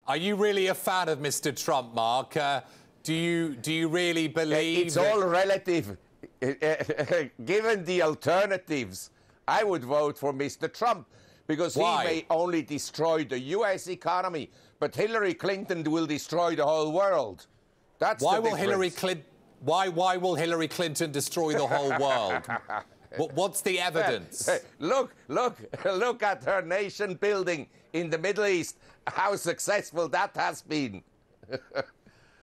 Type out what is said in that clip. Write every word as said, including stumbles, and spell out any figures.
Are you really a fan of Mister Trump, Mark? Uh, do you do you really believe it's that... all relative? Given the alternatives, I would vote for Mister Trump because Why? he may only destroy the U S economy, but Hillary Clinton will destroy the whole world. That's why the will difference. Hillary Clinton? Why why will Hillary Clinton destroy the whole world? what, what's the evidence? Look, look, look at her nation building in the Middle East. How successful that has been.